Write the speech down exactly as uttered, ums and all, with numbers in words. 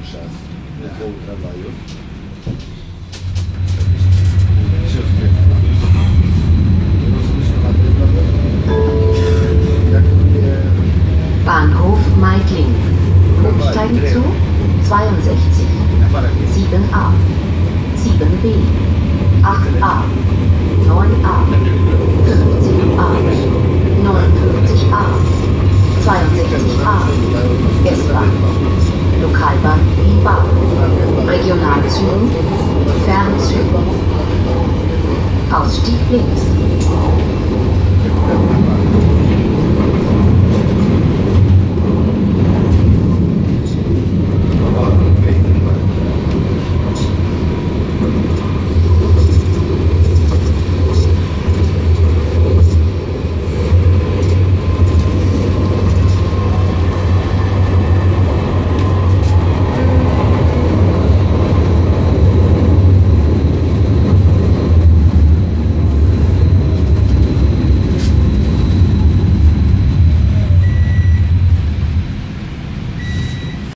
czas około tramwaju. Bahnhof Meidling. Umsteigenzug zweiundsechzig, sieben a, sieben b, acht a, neun a, fünfzehn a, neunundfünfzig a, zweiundsechzig a, S-Bahn, Lokalbahn Bilbao, Regionalzügen, Fernzügen. Ausstieg links.